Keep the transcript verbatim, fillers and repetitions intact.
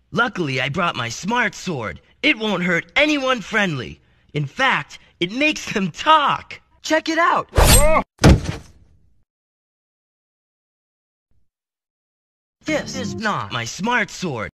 Luckily, I brought my smart sword. It won't hurt anyone friendly. In fact, it makes them talk. Check it out! This is not my smart sword.